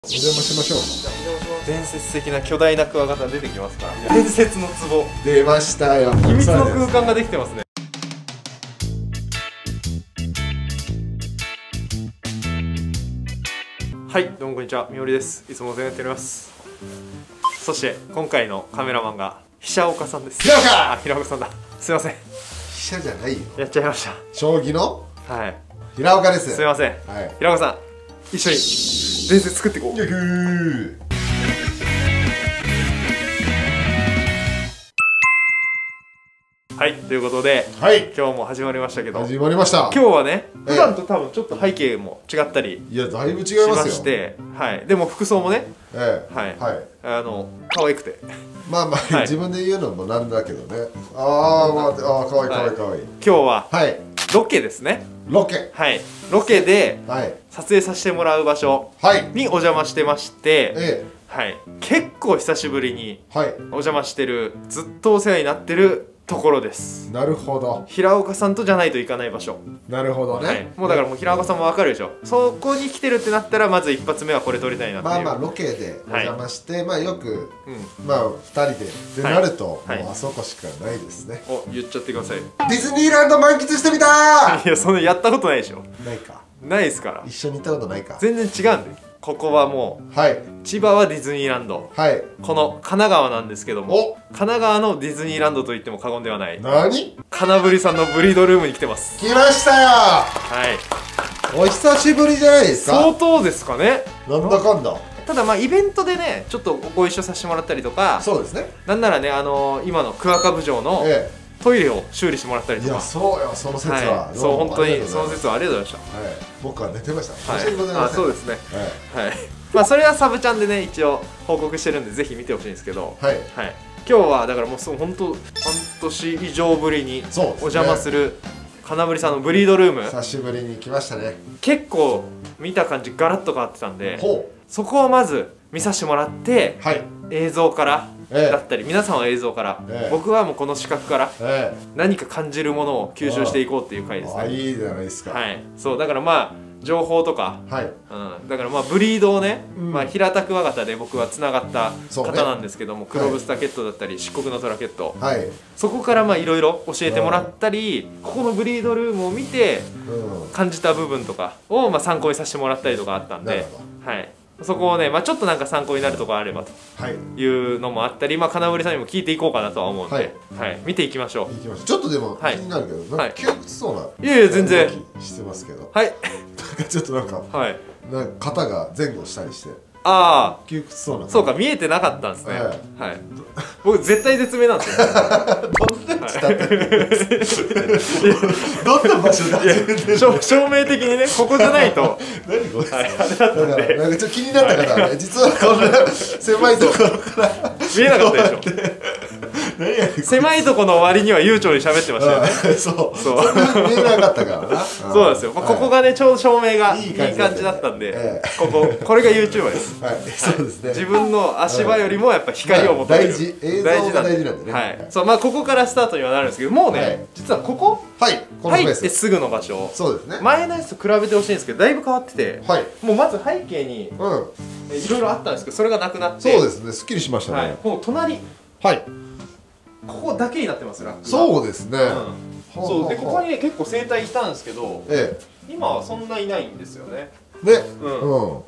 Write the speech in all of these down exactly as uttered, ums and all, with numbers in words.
お邪魔しましょう。 伝説的な巨大なクワガタ出てきますから。伝説の壺出ましたよ。 秘密の空間ができてますね。はい、どうもこんにちは、みおりです。いつもお世話になっております。そして今回のカメラマンが飛岡さんです。 平岡。 あ、平岡さんだ。すいません。 飛車じゃないよ。 やっちゃいました。 将棋のはい平岡です。 すいません。 はい。 平岡さん、一緒に伝説作っていこう。 ゆーはい、ということで、 はい、 今日も始まりましたけど、 始まりました。 今日はね、普段と多分ちょっと背景も違ったりいや、だいぶ違いしますよ。 まして、はい、でも服装もね、 ええ、 はい、 はい、 あの可愛くて、 まあまあ、 はい、 自分で言うのもなんだけどね。ああ、まあ、ああ、かわいいかわいいかわいい。 今日ははいロケですね。 ロケ。 はい、ロケではい撮影させてもらう場所にお邪魔してまして、 ええ、 はい、結構久しぶりにはいお邪魔してる、ずっとお世話になってるところです。 なるほど。 平岡さんとじゃないといかない場所。 なるほどね。 はい、もうだからもう平岡さんもわかるでしょ。そこに来てるってなったらまず一発目はこれ撮りたいなっていう。 まあまあロケでお邪魔して、はい、まあよく、 うん、 まあふたりでってなると、 はい、 もうあそこしかないですね。 お、言っちゃってください。 ディズニーランド満喫してみたー。 いや、そんなやったことないでしょ。 ないか。 ないですから。 一緒に行ったことないか。 全然違うんで。ここはもう、 はい、 千葉はディズニーランド、 はい、 この神奈川なんですけども、神奈川のディズニーランドと言っても過言ではない。 何？ 金ぶりさんのブリードルームに来てます。 来ましたよ。 はい。 お久しぶりじゃないですか。 相当ですかね。 なんだかんだ。 ただまあイベントでね、ちょっとご一緒させてもらったりとか、 そうですね。 なんならね、あのー、今のクワカ部長の、ええ、トイレを修理してもらったりとか。 いや、そうよ、その説は、 はい、そう本当にその説はありがとうございました。 はい、僕は寝てました。 はい、 申し訳ございません。 あ、そうですね。はい、はい、まあそれはサブチャンでね一応報告してるんでぜひ見てほしいんですけど、はい、はい、今日はだからもうそう本当半年以上ぶりにお邪魔する金ぶりさんのブリードルーム。 久しぶりに来ましたね。 結構見た感じガラッと変わってたんで、そこをまず見させてもらって、はい、映像からだったり、ええ、皆さんは映像から、ええ、僕はもうこの視覚から、ええ、何か感じるものを吸収していこうっていう回ですね。 ああ、いいじゃないですか。 はい、そうだからまあ情報とか、はい、うん、だからまあブリードをね、うん、まあ平田クワガタで僕はつながった方なんですけども、ね、黒ブスタケットだったり、はい、漆黒のトラケット、はい、そこからまあいろいろ教えてもらったり、ここのブリードルームを見て、うん、感じた部分とかをまあ参考にさせてもらったりとかあったんで、はい、そこをね、まあ、ちょっとなんか参考になるところあればというのもあったり、まあ、金森さんにも聞いていこうかなとは思うんで、はいはい、見ていきましょう。 いきましょう。ちょっとでも気になるけど、はい、なんか窮屈そうな、 いやいや全然してますけど、 はい、 なんかちょっとなんか、はい、なんか肩が前後したりして、 ああ窮屈そうな、 そうか、見えてなかったんですね。はい、はい、僕絶対絶命なんですよ。どんな地立てどんな場所で始めてるの？ 照明的にね、ここじゃないと何これ、 はい、あれだったんで、 なんかちょっと気になった方はね、実はこんな狭いところから見えなかったでしょ。狭いとこの割には悠長に喋ってましたよね。 そうそう、見えなかったからな。 そうなんですよ。まあここがね、ちょうど照明がいい感じだったんで、こここれが YouTuber です。 はい、そうですね。 自分の足場よりもやっぱ光を求める。 大事、映像が大事なんでね。 はい。そう、まあここからスタートにはなるんですけど、もうね、実はここ入ってすぐの場所、 そうですね。 前のやつと比べてほしいんですけど、だいぶ変わってて、もうまず背景にいろいろあったんですけど、それがなくなって、 そうですね。すっきりしましたね。 この隣、はい。ここだけになってますラックが。 そうですね。 そうで、ここにね結構生態いたんですけど、今はそんないないんですよね。 ね、 うん、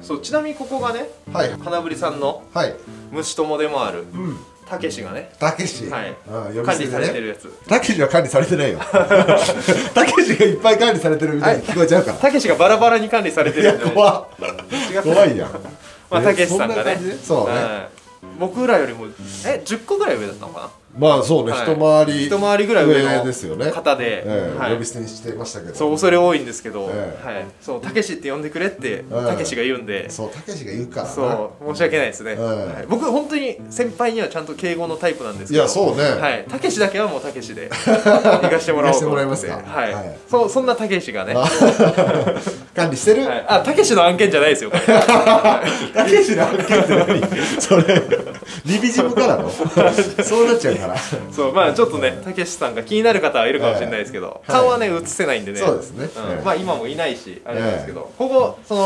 そう、ちなみにここがね、金ぶりさんの虫友でもあるたけしがね、 たけし、 はい、管理されてるやつ。 たけしは管理されてないよ。たけしがいっぱい管理されてるみたいに聞こえちゃうから。 たけしがバラバラに管理されてるんで。 怖怖いやん。 まあたけしさんがね、 そうね、 僕らよりもえじゅっこぐらい上だったのかな。 まあそうね、一回り一回りぐらい上のですよね。 方で呼び捨てにしてましたけど、 そう恐れ多いんですけど、はい、そうたけしって呼んでくれってたけしが言うんで、 そうたけしが言うから、 そう申し訳ないですね。僕本当に先輩にはちゃんと敬語のタイプなんですけど、 いやそうね、 はい、たけしだけはもうたけしで行かしてもらおうと思って、はい、そうそんなたけしがね管理してる。 あ、たけしの案件じゃないですよ。 たけしの案件って何？それリビジムからのそうなっちゃうから。 そう、まあちょっとね、たけしさんが気になる方はいるかもしれないですけど、顔はね映せないんでね。 そうですね。 まあ今もいないしあれなんですけど、ここその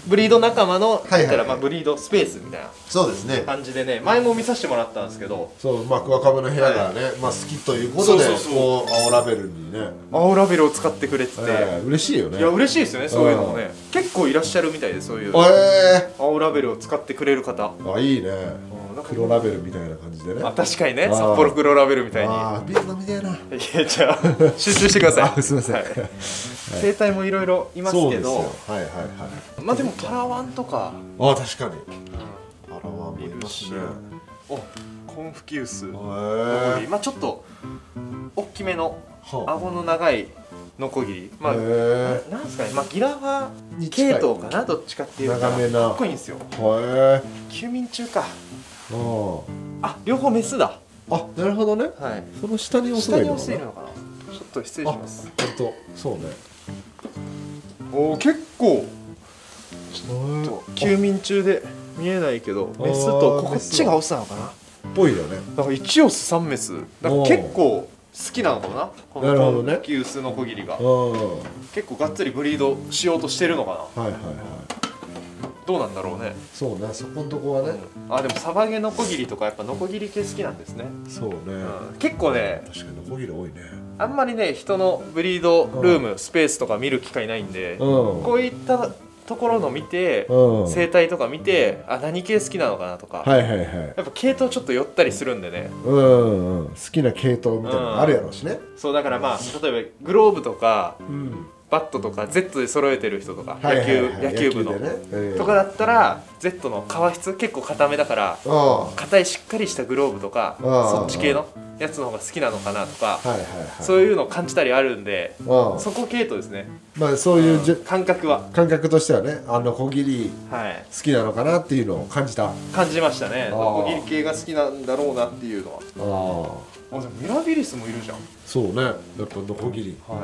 ブリード仲間の言ったらまあブリードスペースみたいなそうですね感じでね、前も見させてもらったんですけど、 そうまあクワカブの部屋がね、まあ好きということでこう青ラベルにね青ラベルを使ってくれてて嬉しいよね。いや嬉しいですよね、そういうのもね結構いらっしゃるみたいで、そういう青ラベルを使ってくれる方。 あいいね、黒ラベルみたいな感じでね。 あ確かにね、札幌黒ラベルみたいに。 ああビール飲みたいな。いやじゃあ集中してください。 すみません。 生態もいろいろいますけど、はいはいはい。 まあでもパラワンとか、 あ確かにパラワンもいますね。 おコンフキウス、まあちょっと大きめの顎の長いノコギリ、まあなんですかね、まあギラファ系統かな、どっちかっていうとかっこいいんですよ。休眠中か。あ両方メスだ。 あなるほどね。はい。その下にオスがいるのかな。ちょっと失礼します。 本当そうね。 おお結構ちょっと休眠中で見えないけどメスとこっちがオスなのかな。 ぽいよね。 だからいちオスさんメス。だから結構好きなのかな。このコンフキウスノコギリが結構がっつりブリードしようとしてるのかな。はいはいはい。どうなんだろうね。 そうね、そこのとこはね。 あでもサバゲノコギリとかやっぱノコギリ系好きなんですね。 そうね。 結構ね。 確かにノコギリ多いね。 あんまりね人のブリードルームスペースとか見る機会ないんで、こういったところの見て生態とか見て、あ何系好きなのかなとか、はいはいはい。やっぱ系統ちょっと寄ったりするんでね。うんうん。好きな系統みたいなのあるやろうしね。 そうだからまあ例えばグローブとか。バットとか ゼット で揃えてる人とか野球野球部のとかだったら ゼット の革質結構硬めだから硬いしっかりしたグローブとかそっち系のやつの方が好きなのかなとかそういうのを感じたりあるんでそこ系統ですね。 まあそういう感覚は感覚としてはね、あのノコギリ好きなのかなっていうのを感じた。 感じましたね。ノコギリ系が好きなんだろうなっていうのは。あでもミラビリスもいるじゃん。 そうね、やっぱノコギリ。 はい。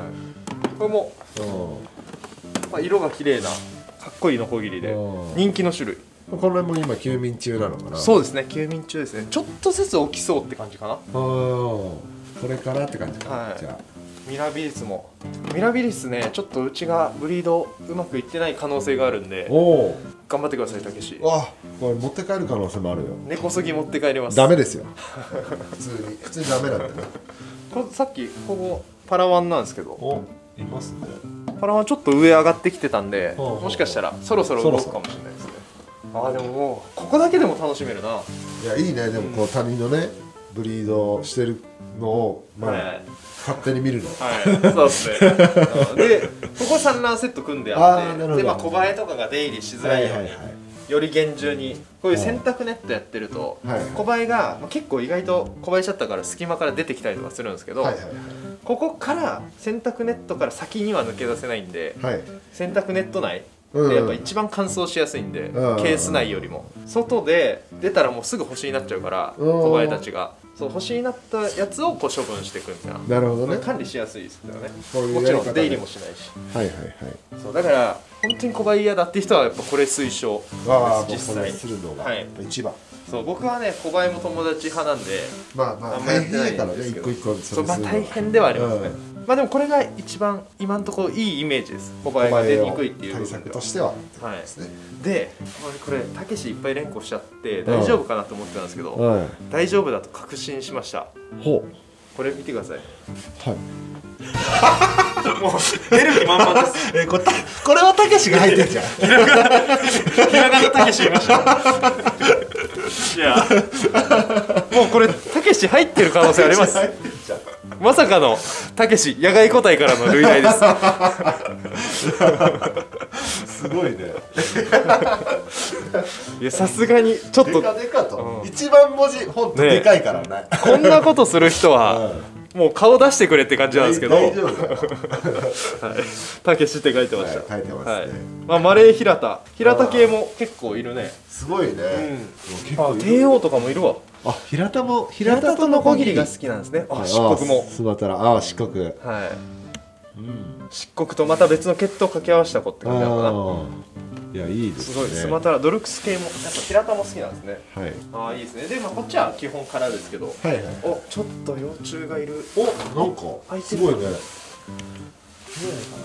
これもまあ色が綺麗なかっこいいノコギリで人気の種類。 これも今休眠中なのかな。 そうですね、休眠中ですね。ちょっとずつ起きそうって感じかな。ああこれからって感じか。はい、じゃあミラビリスもミラビリスね、ちょっとうちがブリードうまくいってない可能性があるんで頑張ってくださいたけし。 あこれ持って帰る可能性もあるよ。 根こそぎ持って帰ります。 ダメですよ普通に普通にダメなんだよ。 これさっきここパラワンなんですけど、 おいますね。 パラワンちょっと上上がってきてたんで、もしかしたらそろそろ動くかもしれないですね。ああでももうここだけでも楽しめるな。 いやいいね。でもこう他人のねブリードしてるのをまあ勝手に見るの。 はいそうですね。でここ産卵セット組んであって、でまあ小バエとかが出入りしづらいようにより厳重にこういう洗濯ネットやってると小バエが結構意外と小バエシャッターから隙間から出てきたりとかするんですけど、ここから洗濯ネットから先には抜け出せないんで、洗濯ネット内でやっぱ一番乾燥しやすいんで、ケース内よりも外で出たらもうすぐ星になっちゃうから小バエたちが。そう星になったやつをこう処分していくみたいな。なるほどね。管理しやすいですよね。もちろん出入りもしないし。はいはいはい。そうだから本当に小バエ嫌だっていう人はやっぱこれ推奨です。実際するのが一番。 そう僕はね小バエも友達派なんで。 まあまあ大変だからね一個一個。 そうまあ大変ではありますね。まあでもこれが一番今のところいいイメージです。小バエが出にくいっていう対策としては。 はい。でこれたけしいっぱい連呼しちゃって大丈夫かなと思ってたんですけど、大丈夫だと確信しました。ほうこれ見てください。はいもう出る気満々です。 えこれこれはたけしが入ってるじゃん。 ひらがなたけしいました。いやもうこれたけし入ってる可能性あります。まさかのたけし野外個体からの類題です。 すごいね。 いやさすがにちょっとでかでかと、うん、一番文字本当でかいからね。 こんなことする人は、うん、もう顔出してくれって感じなんですけど。大丈夫だよ。たけしって書いてました。 はい、書いてますね。はい、 まあマレー平田平田系も結構いるね。 すごいね。 うん、あ帝王とかもいるわ。 あ平田も平田とノコギリが好きなんですね。あ漆黒も。 スマトラああ漆黒。はい。 うん、漆黒とまた別の血統を掛け合わせた子って感じなのかな。 いやいいですね。 すごいスマトラドルクス系もやっぱ平田も好きなんですね。はい。ああいいですね。でまあこっちは基本からですけど。はいはい。おちょっと幼虫がいる。 おなんかすごいね。見えないかな。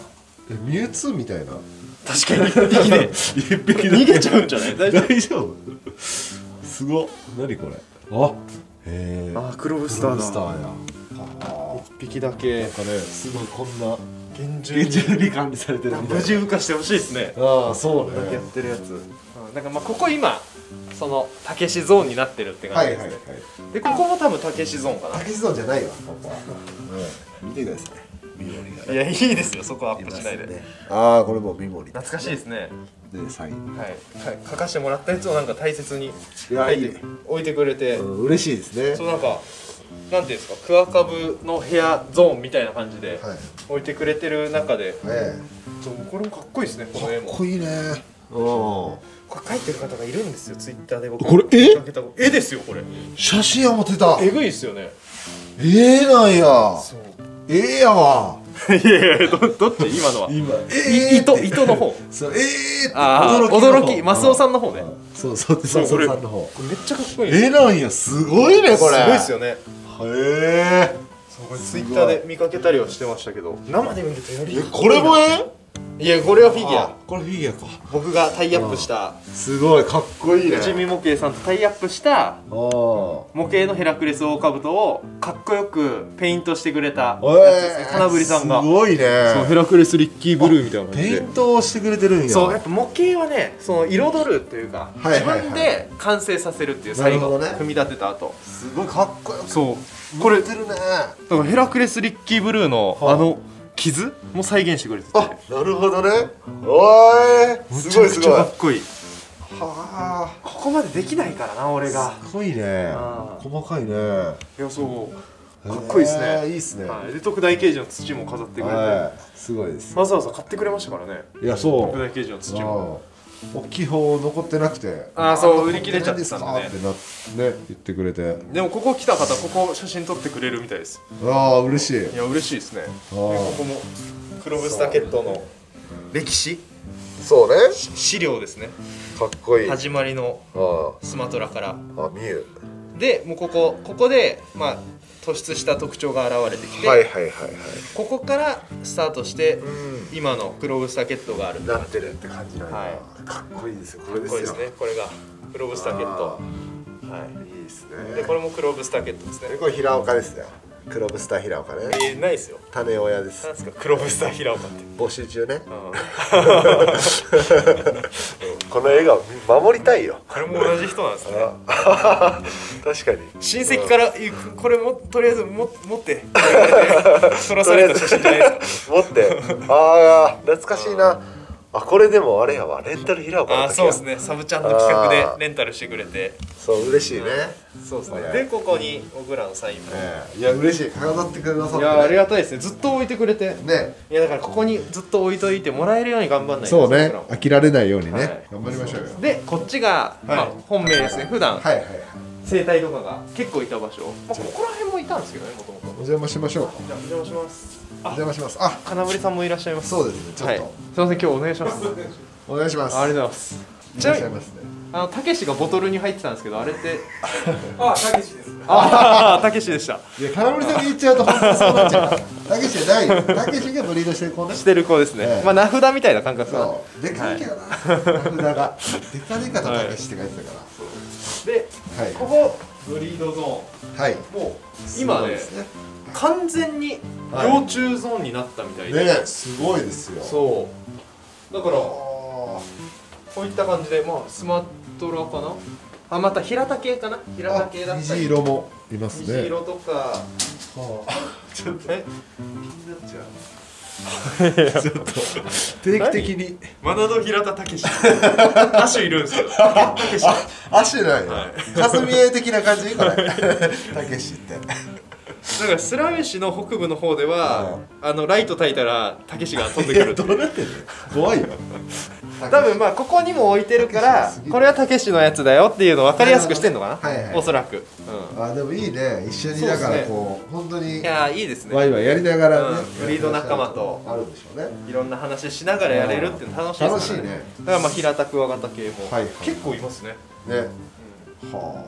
えミュウツーみたいな。 確かにいっぴきで一匹逃げちゃうんじゃない？大丈夫？ 大丈夫？すごっ。何これ。あへえ。 あ黒ブスターだ。 黒ブスターや。 一匹だけ。 なんかねすごいこんな厳重厳重に管理されてるみたいな。 無事浮かしてほしいですね。 ああそうね。 だけやってるやつ。だからまあここ今そのたけしゾーンになってるって感じですね。でここも多分たけしゾーンかな。 たけしゾーンじゃないわここは。うん見てください。ミモリが。 いやいいですよそこはアップしないで。 ああこれもミモリ。 懐かしいですね。 でサイン。 はい書かしてもらったやつをなんか大切にいやいい置いてくれて。 嬉しいですね。 そうなんかなんていうんですかクワカブの部屋ゾーンみたいな感じで置いてくれてる中で。ええ。そうこれもかっこいいですねこの絵も。 かっこいいね。うん。 これ描いてる方がいるんですよツイッターで僕これ絵絵ですよこれ。 写真は持ってた。 えぐいですよね。 ええなんや。 そうええやわ。 いやいやどどっち今のは今え糸糸の方。 そうええああ驚きマスオさんの方ね。 そうそうマスオさんの方。 これめっちゃかっこいい。 えなんやすごいねこれ。 すごいですよね。へえ。 そうこれツイッターで見かけたりはしてましたけど生で見るとより。 これも絵？ いやこれはフィギュア。 これフィギュアか。 僕がタイアップしたすごいかっこいいね。 内海模型さんとタイアップした模型のヘラクレスオオカブトをかっこよくペイントしてくれたやつですね。金振さんがすごいね。 そうヘラクレスリッキーブルーみたいな感じでペイントをしてくれてるんや。 そうやっぱ模型はねその彩るというか自分で完成させるっていう最後組み立てた後すごいかっこよくそうこれてるね。だからヘラクレスリッキーブルーのあの傷も再現してくれてて。 あなるほどね。おーいすごいすごいかっこいい。 はあここまでできないからな俺が。 すごいね。細かいね。 いやそうかっこいいですね。 いいですね。 で特大ケージの土も飾ってくれてすごいです。 わざわざ買ってくれましたからね。 いやそう特大ケージの土も大きい方残ってなくて、 ああそう売り切れちゃってたんでねってなね言ってくれて。 でもここ来た方ここ写真撮ってくれるみたいです。 ああ嬉しい。 いや嬉しいですね。ここも黒ブスタケットの歴史そうね資料ですね。 かっこいい。 始まりのスマトラからあミュウでもうここここでまあ突出した特徴が現れてきて、 はいはいはいはい、 ここからスタートして、うん、今の黒ブスタケットがあるなってるって感じなんだ、はい、かっこいいですよ。これですよ。 これですね。これが黒ブスタケット。はい。いいですね。でこれも黒ブスタケットですね。 これ平岡ですよ。黒ブスター平岡ね。 えー、ないですよ。 種親です。 なんですか黒ブスター平岡って。 募集中ね。この笑顔守りたいよ。 これも同じ人なんですね。 確かに。 親戚からこれもとりあえずも持って撮らされた写真じゃないですか。 持って。ああ懐かしいな。あこれでもあれやわレンタル平岡の時。 あそうですね。サブちゃんの企画でレンタルしてくれて。 そう嬉しいね。 そうですね。でここに僕らのサインも。 いや嬉しい。飾ってくださって。 いやありがたいですね。ずっと置いてくれて。 ね。 いやだからここにずっと置いといてもらえるように頑張んないと。 そうね。飽きられないようにね。頑張りましょうよ。 でこっちがまあ本命ですね。普段生態とかが結構いた場所。ここら辺もいたんですけどねもともと。 お邪魔しましょう。 じゃあお邪魔します。 お邪魔します。あ金振さんもいらっしゃいます。 そうですね。ちょっと。 すみません今日お願いします。 お願いします。 ありがとうございます。 ちなみにあのたけしがボトルに入ってたんですけどあれってあたけしです。 ああたけしでした。 いや金森さんが言っちゃうと本当にそうなっちゃうから。たけしじゃない。たけしがブリードしてる子ね。 してる子ですね。まあ名札みたいな感覚が。 でかいけどな。名札がでかでかとたけしって書いてたから。 でここブリードゾーン。はい。もう今ね完全に幼虫ゾーンになったみたいで。 ねすごいですよ。 そう。だからこういった感じでまあスマトラかな。あまた平田系かな。平田系だったり。 虹色もいますね。 虹色とか。 ちょっとえ気になっちゃう。ちょっと定期的にマナド平田たけしアシュいるんですよ。たけしアシュなんや。カズミエ的な感じこれたけしって。 だからスラウェシの北部の方ではあのライト焚いたらたけしが飛んでくるっていう。 どうなってんの怖いよ。 多分まあここにも置いてるからこれはたけしのやつだよっていうのを分かりやすくしてんのかな、おそらく。 あでもいいね。一緒にだからこう本当にいやいいですね。 ワイワイやりながらねブリード仲間とあるでしょうね。 いろんな話しながらやれるっていうの楽しいですね。だからまあ平田クワガタ系も結構いますね。 ね。はあ。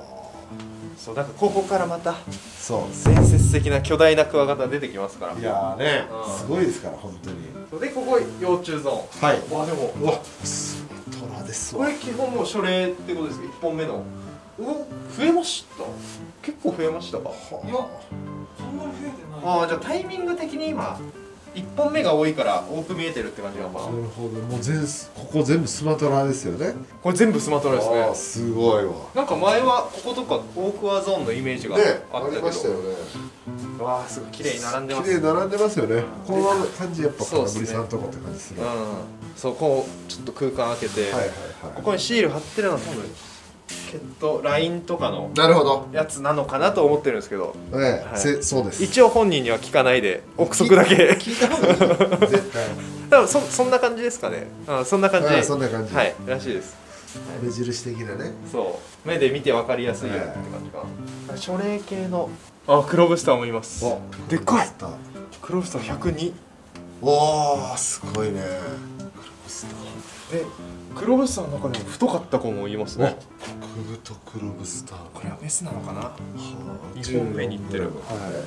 そうだからここからまたそう伝説的な巨大なクワガタ出てきますから。 いやーね、 うん、 すごいですから本当に。 でここ幼虫ゾーン。 はい。 わでもうわスマトラですわ。 これ基本もう初例ってことですか。いっぽんめの。うわ増えました。結構増えましたか。いやそんなに増えてない。 ああじゃあタイミング的に今いっぽんめが多いから多く見えてるって感じなのかな。 なるほど。もう全ここ全部スマトラですよね。 これ全部スマトラですね。 あーすごいわ。 なんか前はこことかオークワゾーンのイメージがあっねたけど、 ありましたよね。 わあすごい綺麗に並んでます。 綺麗に並んでますよね。この感じやっぱそうですね空振りさんとこって感じする。 うん、そうこうちょっと空間開けて、 はいはいはい。 ここにシール貼ってるのは多分ケットラインとかのなるほど。 やつなのかなと思ってるんですけど、 ええ、 はいせそうです。 一応本人には聞かないで憶測だけ聞いた方がいい。絶対。 多分そそんな感じですかね。あそんな感じ。 あそんな感じ。 はいらしいです。 目印的なね。 そう目で見て分かりやすいよって感じかな。初霊系のあクロブスターもいます。 おでっかい。クロブスターひゃくに。 おーすごいね。 でクロブスターの中でも太かった子もいますね。 クブとクロブスター。 これはメスなのかな。 はあ、 にほんめにいってる。 はい。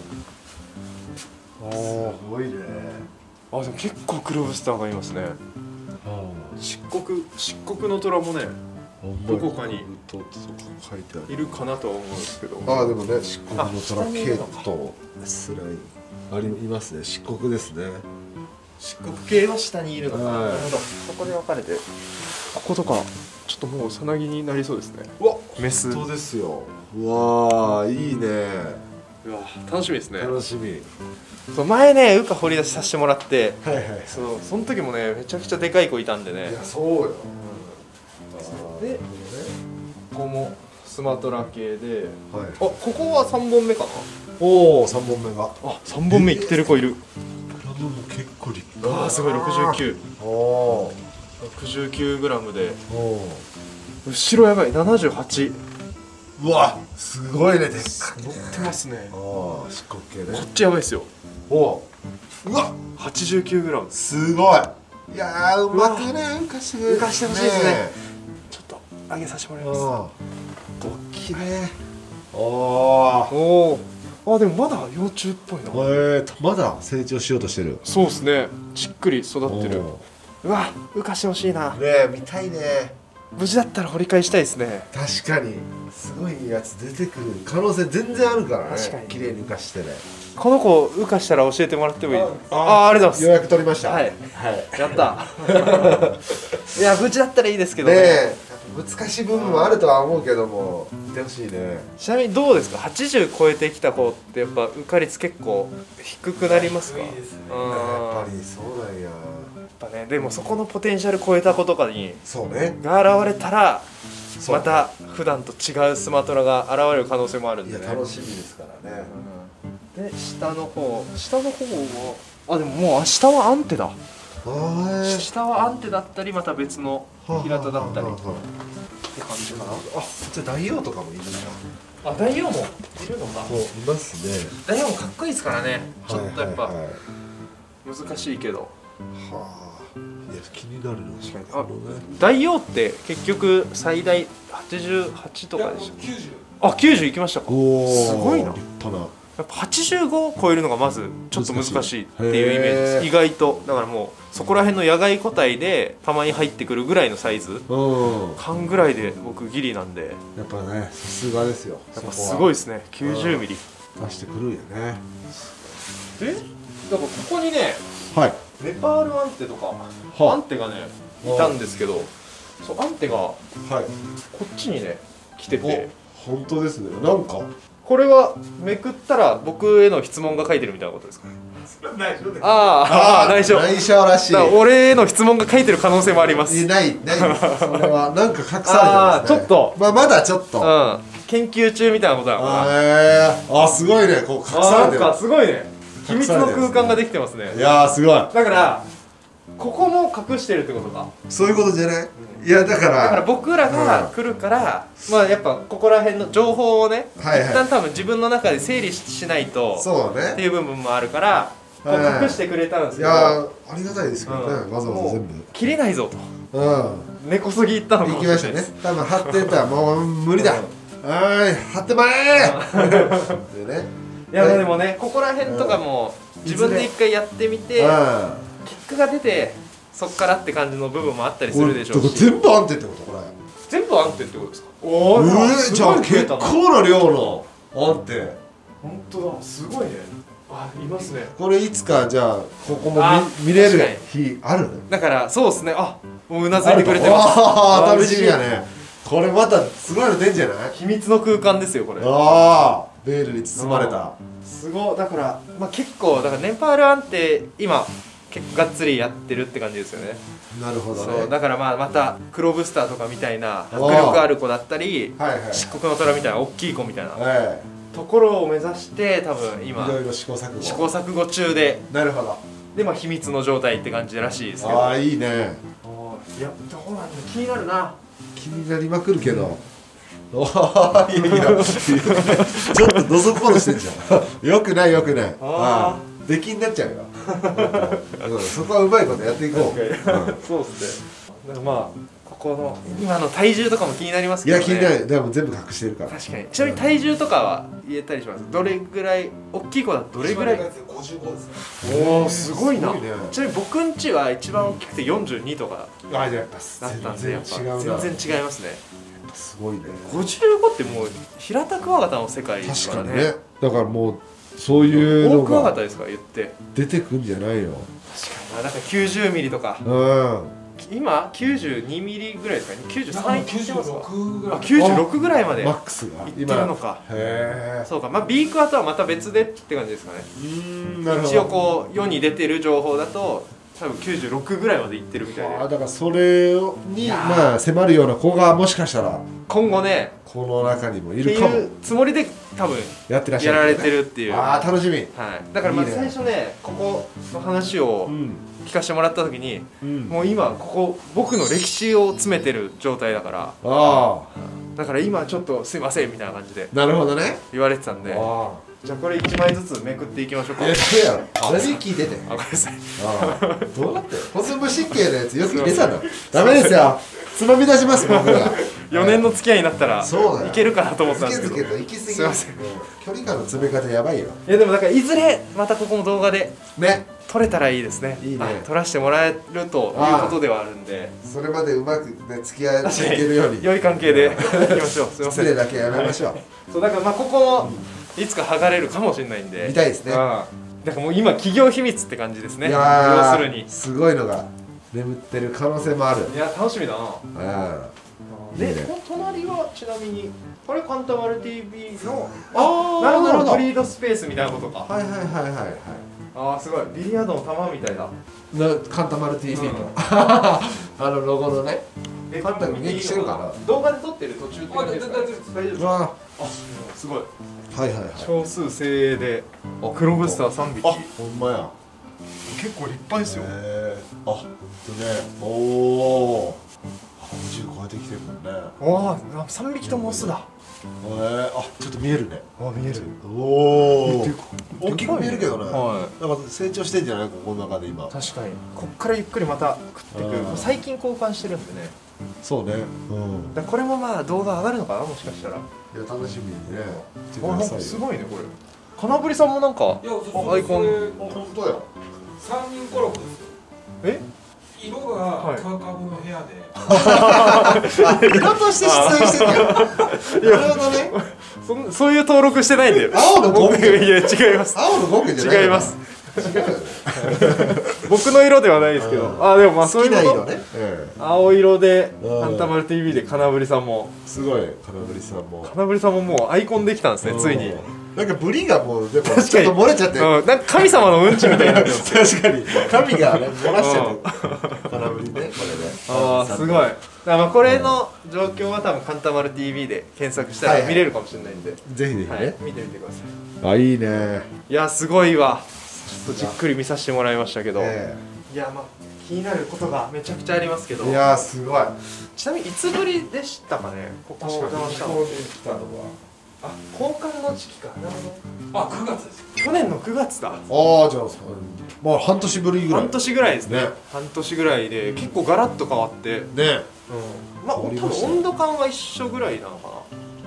ああすごいね。 あでも結構クロブスターがいますね。 は漆黒漆黒の虎もねあ、 どこかにと書いてある。 いるかなとは思うんですけど。 ああでもね漆黒のトラあケットスラインありいますね。漆黒ですね。 漆黒系は下にいるのかな。 はいなるほど。そこで分かれてこことかちょっともうさなぎになりそうですね。 うわメス。 本当ですよ。うわーいいね。 うわ楽しみですね。 楽しみ。 そう前ね羽化掘り出しさせてもらってはいはい。 そうその時もねめちゃくちゃでかい子いたんでね。 いやそうよ。 でここもスマトラ系で、 はい。 あここはさんぼんめかな。 おお三本目が。 あさんぼんめいってる子いる。 これも結構立派。 あーすごいろくじゅうきゅう。 おお。 ろくじゅうきゅうグラムでおお。 後ろやばいななじゅうはち。 うわすごいねでっかいね。 乗ってますね。 ああ漆黒系ね。 こっちやばいですよ。 おお。うわはちじゅうきゅうグラム。 すごい。いやーうまくね浮かして浮かしてほしいですね。ちょっと上げさせてもらいます。 ああ。大きいね。おお。 おお。あでもまだ幼虫っぽいな。 えー、まだ成長しようとしてる。 そうですね。じっくり育ってる。 おうわ浮かしてほしいな。 ーねえ見たいね。 無事だったら掘り返したいですね。 確かにすごいやつ出てくる可能性全然あるからね。 確かに綺麗に浮かしてね。 この子浮かしたら教えてもらってもいい？あああありがとうござい予約取りました。 はいはい。 ます。やった。いや無事だったらいいですけどねね。 え難しい部分もあるとは思うけども見てほしいね。 ちなみにどうですか。はちじゅう超えてきた子ってやっぱ浮か率結構低くなりますか？ 低いですねうんやっぱりそうなんや。 やっぱねでもそこのポテンシャル超えた子とかにそうね。 が現れたらそうまた普段と違うスマトラが現れる可能性もあるんいやでね。 楽しみですからね。 で下の方下の方はあでももう下はアンテだ。 あ下はアンテだったりまた別の平田だったりってあ感じかな。 じゃあ大王とかもいるんだ。 あ大王もいるのか。 そういますね。 大王もかっこいいですからね。ちょっとやっぱはいはいはい難しいけど。 はあ。いや気になるの。確かにあ大王って結局最大はちじゅうはちとかでした。 きゅうじゅう。 あきゅうじゅういきましたか。 おお。 すごいな。 立派な。 やっぱはちじゅうごを超えるのがまずちょっと難しいっていうイメージへーです。意外とだからもうそこら辺の野外個体でたまに入ってくるぐらいのサイズうん。 半ぐらいで僕ギリなんでやっぱねさすがですよ。 やっぱすごいですね。きゅうじゅうミリ出してくるんやね。 でだからここにねはい。 ネパールアンテとかはアンテがねいたんですけどそうアンテがこはい。 っちにね来ててお本当ですね。なんかこれはめくったら僕への質問が書いてるみたいなことですか。 内緒です。 あーあー内緒内緒らしい。 だから俺への質問が書いてる可能性もあります。 いないないです。それはなんか隠されてますね。 あーちょっとまあまだちょっと。 うん、研究中みたいなことなのかな。 えー、あすごいね。こう隠さなんれてる。 かすごいね。秘密の隠されてるんですね空間ができてますね。 いやーすごい。 だからここも隠してるってことか。 そういうことじゃない。いやだから。 だから僕らが来るから、まあやっぱここら辺の情報をね、 はいはい一旦多分自分の中で整理ししないとそうね。 っていう部分もあるから、こうはい隠してくれたんですいけど、 やーありがたいですけどね。 うんわざわざ全もう切れないぞと。 部。うん。 根こそぎいったのかも行しれないです。 きましたね。多分貼ってたらもう無理だ。 はい貼ってまえでね、 いやでもねここら辺とかも自分で一回やってみて結果が出てそっからって感じの部分もあったりするでしょうし、 全部安定ってことこれ全部安定ってことですか。 おお、えー、じゃあ結構な量の安定。 本当だ、すごいね。あ、いますね。 これいつかじゃあここも 見, 見れる日ある。 だからそうですね。あ、もううなずいてくれてます。 ああ楽しみやね。これまたすごいの出んじゃない。 秘密の空間ですよこれ。 ああベールに包まれた。 すごい。だから、まあ、結構だからネパール安定今結構がっつりやってるって感じですよね。 なるほどね。 そうだからまあまた黒ブスターとかみたいな迫力ある子だったり、はいはい、漆黒の虎みたいな大きい子みたいな、はい、ところを目指して多分今いろいろ試行錯誤試行錯誤中で、 なるほど。でまあ秘密の状態って感じらしいですけど。 ああいいね。あいやどうなんだ気になるな。 気になりまくるけど。おーいやいやちょっと覗こうとしてんじゃん。よくないよくない。ああ出禁になっちゃうよ。そこはうまいことやっていこう。 そうですね。だからまあここの今の体重とかも気になりますけどね。 いや気になる。でも全部隠してるから。 確かに。ちなみに体重とかは言えたりします。どれぐらい大きい子だとどれぐらい。 ごじゅうごですね。 おおすごいな。ちなみに僕んちは一番大きくてよんじゅうにとかあやっぱだったんでやっぱ全然違いますね。 すごいね。 ごじゅうごってもう平田クワガタの世界ですからね。 確かにね。だからもうそういうのがクワガタですか言って出てくんじゃないよ。 確かに。なんかきゅうじゅうミリとか。うん。今きゅうじゅうにミリぐらいですかね。きゅうじゅうさんいってますか。きゅうじゅうろくぐらいまでマックスがいってるのか。 へえ。 そうか。まあビークワとはまた別でって感じですかね。 うん、なるほど。 一応こう世に出てる情報だと多分きゅうじゅうろくぐらいまでいってるみたいで。 ああだからそれにまあ迫るような子がもしかしたら今後ねこの中にもいるかも。っていうつもりで多分やってらっしゃる、 やられてるっていう。 ああ楽しみ。 はい。だからまあ最初ねここの話を聞かせてもらった時に、うん、もう今ここ僕の歴史を詰めてる状態だから。ああ。だから今ちょっとすいませんみたいな感じで。 なるほどね。 言われてたんで。ああ。じゃあこれいちまいずつめくっていきましょうか。 いやそうやろ。あれで聞いてて。 あごめんなさい。 ああ。どうなって。保存無湿気のやつよく入れたの。ダメですよ。つまみ出します僕が。 よねんの付き合いになったらいけるかなと思ったんですけど。 つけつけと行き過ぎ。すいません。距離感の詰め方やばいよ。 いやでもだからいずれまたここも動画でね撮れたらいいですね。いいね。撮らせてもらえるということではあるんで。 それまでうまくね付き合っていけるように。 良い関係でいきましょう。すいません。 失礼だけやめましょう。 そうだからまあここもいつか剥がれるかもしれないんで。 見たいですね。だからもう今企業秘密って感じですね。 いや要するにすごいのが眠ってる可能性もある。 いや楽しみだな。で隣はちなみにこれカンタマル ティービー のあなるほどブリードスペースみたいなことか。 はいはいはいはいはい。 ああすごいビリヤードの玉みたいだ。 カンタマル ティービー のあのロゴのね。カンタ元気してるかな。 動画で撮ってる途中って感じですか。大丈夫ですか。あすごい。 はいはいはい。 少数精鋭で黒ブスターさんびき。あほんまや。 結構立派ですよ。 あとねおお。ごじゅう超えてきてるもんね。 わあ、三匹ともオスだ。 えー、あ、ちょっと見えるね。 あ、見える。 おお。大きく見えるけどね。はい。なんか成長してんじゃない、ここの中で今。 確かに。こっからゆっくりまた食ってくる。最近交換してるんでね。 そうね。うん。だこれもまあ動画上がるのかな、もしかしたら。いや、楽しみにね。 あ、すごいね、これ。金振さんもなんか。 いや、アイコン。本当や。三人コラボですよ。 え？ 色がカーカブの部屋で色として出演してるやん。なるほどね。 そそういう登録してないんだよ。 青のゴンゲ。 いや違います。 青のゴンゲじゃない。 違います。 違うよね。 僕の色ではないですけど。あでもまあそういうこと。 ね。 青色でカンタマル ティービー で金振さんもすごい金振さんも金振さんももうアイコンできたんですねついに。 なんかブリがもうでもちょっと漏れちゃって、 うん、なんか神様のうんちみたいになってます。 確かに神がね漏らしちゃって金振りねこれね。 ああすごい。まあこれの状況は多分カンタマル ティービー で検索したら見れるかもしれないんで、 ぜひぜひね、 はい、見てみてください。 あいいね。 いやすごいわ。ちょっとじっくり見させてもらいましたけど、 えー、いやまあ気になることがめちゃくちゃありますけど。 いやすごい。 ちなみにいつぶりでしたかね。ここお邪魔したの。あ、交換の時期か。なるほど。 あ、くがつです。 去年のくがつだ。ああ、じゃあまあ半年ぶりぐらい。 半年ぐらいですね。半年ぐらいで結構ガラッと変わって。ね。うん。まあ多分温度感は一緒ぐらいなのかな。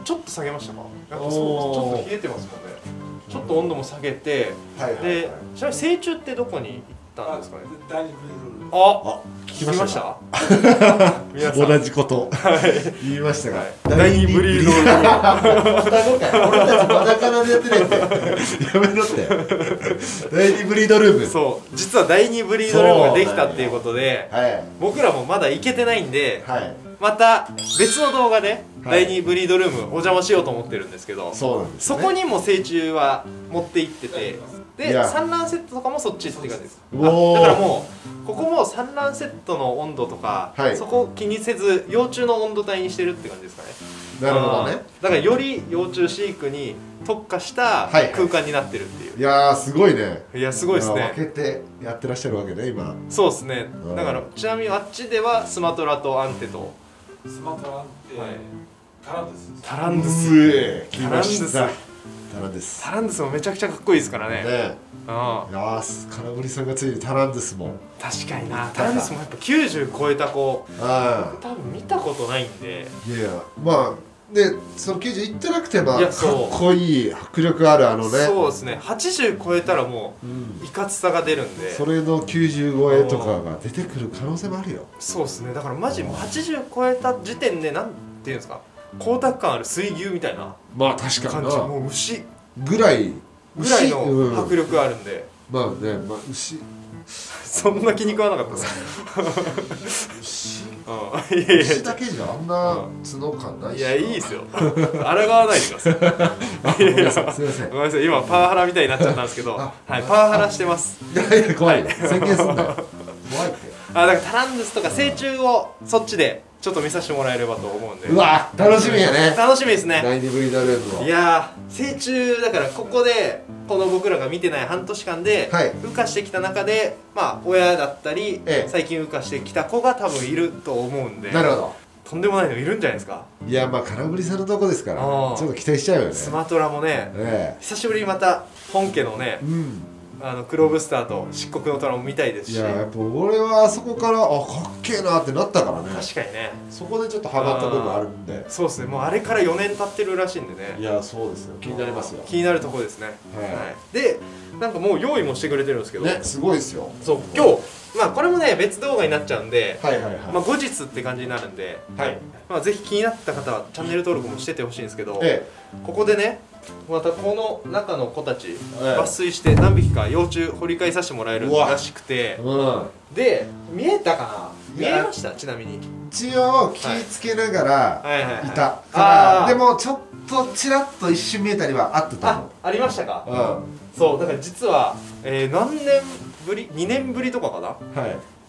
ちょっと下げましたか。やっぱそうちょっと冷えてますもんね。ちょっと温度も下げて、でちなみに成虫ってどこに行ったんですかね。 第二ブリードルーム。 あ、聞きました。皆さん同じこと言いましたが、 第二ブリードルーム。 俺たちまだからでやってないってやめろって。第二ブリードルーム。 そう、実は第二ブリードルームができたっていうことで、僕らもまだ行けてないんで、また別の動画で第二ブリードルームお邪魔しようと思ってるんですけど、そこにも成虫は持って行ってて、で産卵セットとかもそっちって感じです。だからもうここも産卵セットの温度とか、はい、そこを気にせず幼虫の温度帯にしてるって感じですかね。 なるほどね。 だからより幼虫飼育に特化した空間になってるっていう。 いやーすごいね。 いやすごいですね。 分けてやってらっしゃるわけね今。 そうですね。だからちなみにあっちではスマトラとアンテとスマトラアンテ、はい、タランドゥス。 タランドゥス。 タランドゥス。タランドゥス。 タランドゥスもめちゃくちゃかっこいいですからね。ね。 ああ。いやー空振りさんがついにタランドゥスも。 確かにな。タランドゥスもやっぱきゅうじゅう超えた子。ああ。多分見たことないんで。 いやまあ。でそのきゅうじゅういってなくてもかっこいい迫力あるあのね。 そうですね。はちじゅう超えたらもういかつさが出るんで、 それのきゅうじゅう超えとかが出てくる可能性もあるよ。 そうですね。だからマジもうはちじゅう超えた時点でなんていうんですか、光沢感ある水牛みたいなまあ確かに感じ。もう牛ぐらいぐらいの迫力あるんで、 まあね、まあ牛そんな気に食わなかったです牛牛だけじゃあんな角感ないし。 いやいいですよ。抗わないでください。すみません。ごめんなさい。今パワハラみたいになっちゃったんですけど、はい、パワハラしてます。 いやいや怖い。宣言すんだよ。怖いって。 あ、だからタランドゥスとか成虫をそっちでちょっと見させてもらえればと思うんで。 うわ、楽しみやね。 楽しみですね。 第二ブリードルームを。 いやー、成虫だからここでこの僕らが見てない半年間で羽化してきた中で、まあ親だったり最近羽化してきた子が多分いると思うんで。 なるほど。 とんでもないのいるんじゃないですか。 いやまあ空振りさんのとこですからちょっと期待しちゃうよね。 スマトラもね、久しぶりにまた本家のね、あのクロブスターと漆黒の虎も見たいですし。 いややっぱ俺はあそこからあかっけえなってなったからね。 確かにね。 そこでちょっとハマった部分あるんで。 そうですね。もうあれからよねん経ってるらしいんでね。 いやそうですよ。気になりますよ。 気になるところですね。はい。でなんかもう用意もしてくれてるんですけど。 ね、すごいですよ。 そう今日まあこれもね別動画になっちゃうんで、 はいはいはい。 まあ後日って感じになるんで、はい。まあぜひ気になった方はチャンネル登録もしててほしいんですけど、ええ、ここでね。またこの中の子たち抜粋して何匹か幼虫掘り返させてもらえるらしくて、うん、で見えたかな、見えました。ちなみに一応気ぃつけながらいたからでもちょっとちらっと一瞬見えたりはあったと思う。 あ, ありましたか、うん、そうだから実は、えー、何年ぶりにねんぶりとかかな、はい、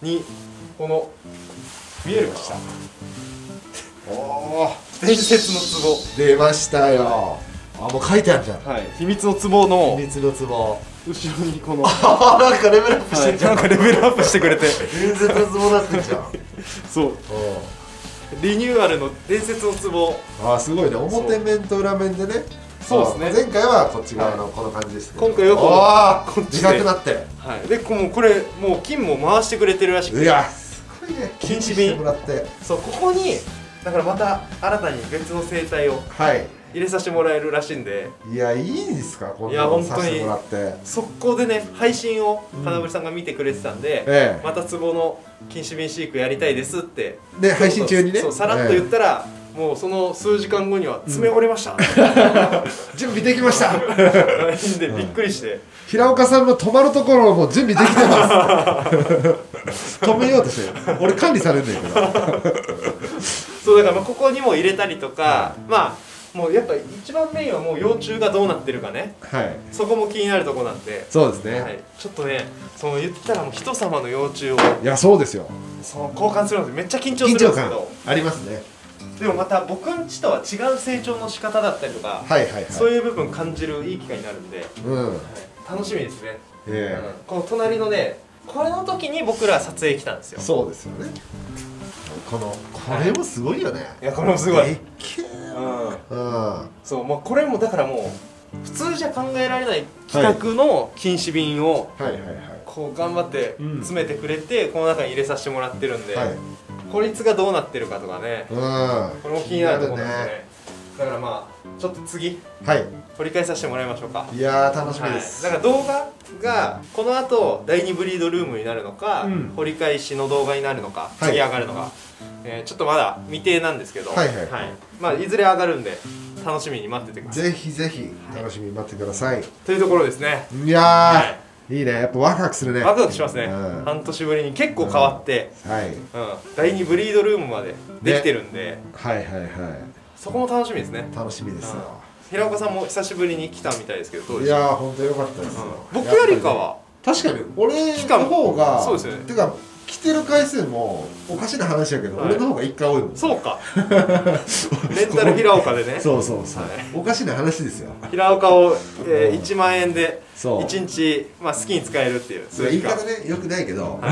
にこの見えるかしらおお伝説の壺出ましたよ。あ、もう書いてあるじゃん。 はい、秘密の壺の秘密の壺後ろにこのあなんかレベルアップしてんじゃん、 なんかレベルアップしてくれて伝説の壺になってんじゃんそうリニューアルの伝説の壺。 あ、すごいね。表面と裏面でね。 そうですね。 前回はこっち側のこの感じですね。 今回はこっちででかくなって、 はい、でもうこれもう金も回してくれてるらしくて、 いやすごいね。 金糸瓶そうここにだからまた新たに別の生態をはい入れさせてもらえるらしいんで、 いやいいんですか、こんなのさせてもらって。 速攻でね配信を金森さんが見てくれてたんで、ええ、また壺の金糸瓶飼育やりたいですってね配信中にねそうさらっと言ったら、ええ、もうその数時間後には爪折れました、うん、 準備できましたでびっくりして、 平岡さんの止まるところも準備できてます止めようとしてる俺管理されんねんけどそうだからまあここにも入れたりとか、うん、まあもうやっぱ一番メインはもう幼虫がどうなってるかね、はい、そこも気になるとこなんで。 そうですね、 はい、ちょっとねその言ったらもう人様の幼虫をいやそうですよ、 その交換するのでめっちゃ緊張するんですけどありますね。 でもまた僕んちとは違う成長の仕方だったりとか、はいはいはい、そういう部分感じるいい機会になるんで、うんはい、楽しみですね、えーうん、この隣のねこれの時に僕ら撮影来たんですよ。 そうですよね。このこれもすごいよね、はい、 いやこれもすごいでっけえ、 うんうん、そうもうこれもだからもう普通じゃ考えられない企画の金糸瓶をこう頑張って詰めてくれて、うん、この中に入れさせてもらってるんで、はい、こいつがどうなってるかとかね、うん、これも気になるところなんでね。 だからまあちょっと次はい掘り返させてもらいましょうか。 いやー楽しみです、 はい、だから動画がこの後だいにブリードルームになるのか、うん、掘り返しの動画になるのか、次上がるのか、はい、えー、ちょっとまだ未定なんですけど、はいはい、はい、まあいずれ上がるんで楽しみに待っててください。 ぜひぜひ楽しみに待ってください、はい、 というところですね。 いやー、はい、いいね、やっぱワクワクするね。 ワクワクしますね、うん、半年ぶりに結構変わって、うん、はい、うん、だいにブリードルームまでできてるんで、ね、はいはいはい、そこも楽しみですね。 楽しみですよ、うん、 平岡さんも久しぶりに来たみたいですけど、どうでしょう。いやー本当良かったですよ、 うん、僕よりかは確かに俺の方が、 そうですよね、 てか来てる回数もおかしな話やけど、はい、俺の方がいっかい多いもん。 そうかレンタル平岡でねそうそうそう、はい、おかしな話ですよ。 平岡を、えー、いちまんえんでいちにち、まあ、好きに使えるっていう、 そういう言い方ねよくないけど、はい、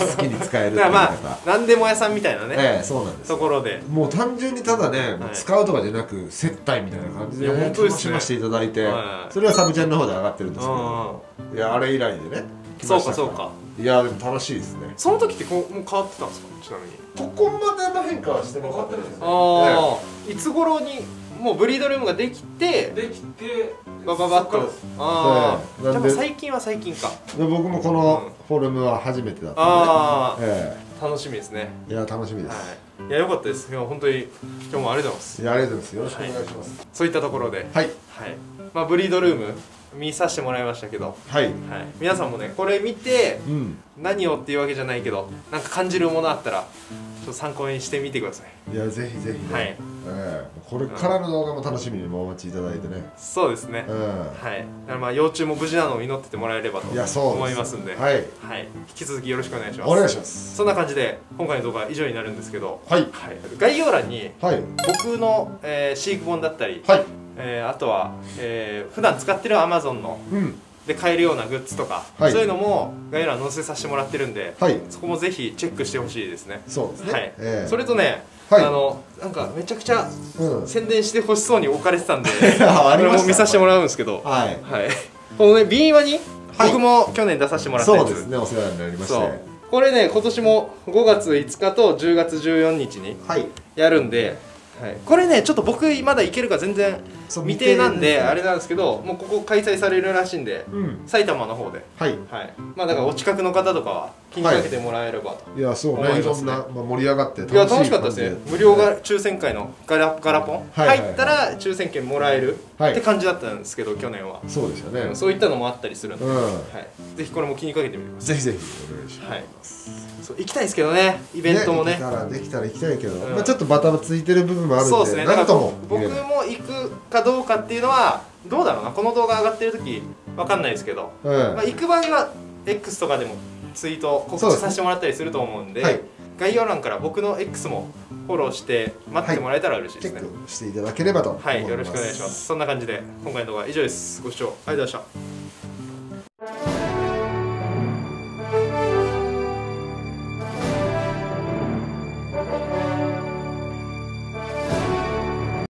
好きに使えるっていうだからまあ何でも屋さんみたいなね、 ええ、そうなんですところでもう単純にただね、はい、使うとかじゃなく接待みたいな感じで、ね、楽しませていただいて、はい、それはサブチャンの方で上がってるんですけど、いやあれ以来でね。 そうかそうか。 いやでも楽しいですね。 その時ってこうもう変わってたんですか、ちなみに。 ここまでの変化はしてなかったですね。 ああ、いつ頃にもうブリードルームができてできてバババッと、ああ、じゃあ最近は最近か。 で僕もこのフォルムは初めてだったので、 ああ、楽しみですね。 いや楽しみです。 いや良かったです。いや本当に今日もありがとうございます。 いやありがとうございます。よろしくお願いします。 そういったところで、 はいはい、 まあブリードルーム見させてもらいましたけど、はい、はい、皆さんもねこれ見て、うん、何をっていうわけじゃないけどなんか感じるものあったらちょっと参考にしてみてください。 いやぜひぜひね、はい、えー、これからの動画も楽しみにお待ちいただいてね。 そうですね、うん、はい、だからまあ幼虫も無事なのを祈っててもらえればと思いますんで、はい、はい、引き続きよろしくお願いします。 お願いします。 そんな感じで今回の動画は以上になるんですけど、はい、はい、概要欄に、はい、僕の、えー、飼育本だったり、はい、えー、あとは、えー、普段使ってる アマゾン の、うん、で買えるようなグッズとか、はい、そういうのも概要欄載せさせてもらってるんで、はい、そこもぜひチェックしてほしいですね。 そうですね、はい、えー、 それとね、はい、あのなんかめちゃくちゃ宣伝してほしそうに置かれてたんで、これも見させてもらうんですけど、はい、はい、このねビーワニ、はい、僕も去年出させてもらったやつ、 そうですね、お世話になりまして、 これね今年もごがついつかとじゅうがつじゅうよっかにやるんで、はい、これねちょっと僕まだ行けるか全然未定なんであれなんですけど、もうここ開催されるらしいんで、うん、埼玉の方で、はい、はい、まあだからお近くの方とかは気にかけてもらえればと、 はい、いやそうね、いろんな、まあ、盛り上がって楽しい、 いや楽しかったですね。無料が抽選会のガラガラポン、はい、入ったら抽選券もらえるって感じだったんですけど、去年はそうですよね、うん、 そういったのもあったりするんで、うん、はい、ぜひこれも気にかけてみてください。 ぜひぜひお願いします、はい、 そう行きたいですけどね、イベントもね、 できたらできたら行きたいけど、うん、まあちょっとバタついてる部分もあるんで、そうですね、だから僕も行くかどうかっていうのはどうだろうな、この動画上がってる時わかんないですけど、うん、まあ行く場合は X とかでもツイート告知させてもらったりすると思うんで、はい、概要欄から僕の X もフォローして待ってもらえたら嬉しいですね、はい、 チェックしていただければと思います。 はい、よろしくお願いします。そんな感じで今回の動画は以上です。ご視聴ありがとうございました。